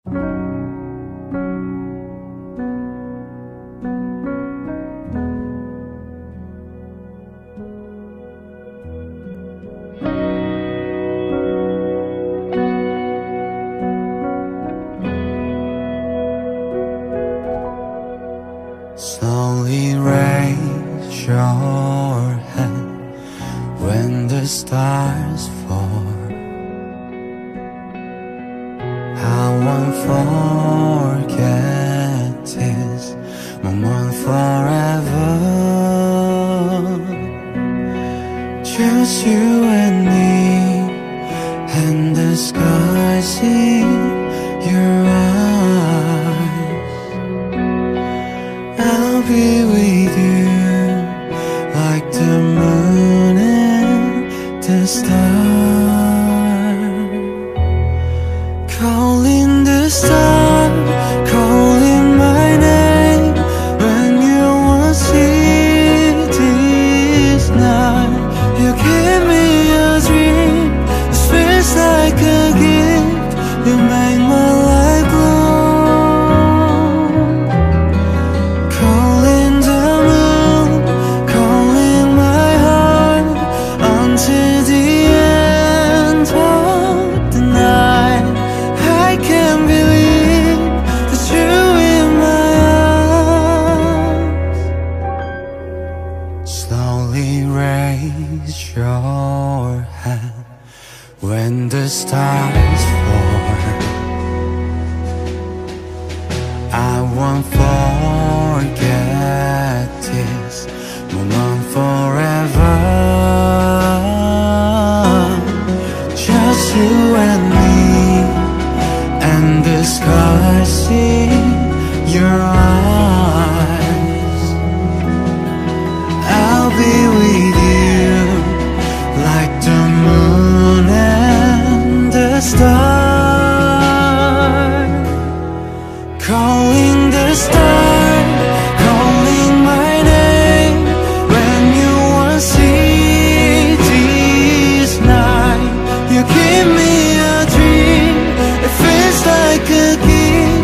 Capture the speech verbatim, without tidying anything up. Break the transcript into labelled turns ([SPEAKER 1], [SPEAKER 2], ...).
[SPEAKER 1] Slowly raise your head when the stars fall. I won't forget this moment forever. Just you and me, and the skies in your eyes. I'll be with you like the moon and the stars. Calling the sun, calling my name when you won't see this night. You give me a dream, it feels like a gift. You make my life bloom. Calling the moon, calling my heart until the end of the night. I can't believe that you're in my arms. Slowly raise your hand when the stars fall. I won't forget this moment forever. Just you and me, and the skies in your eyes. I'll be with you like the moon and the stars. Calling the star, calling my name when you won't see this night. You give me a dream, it feels like a gift.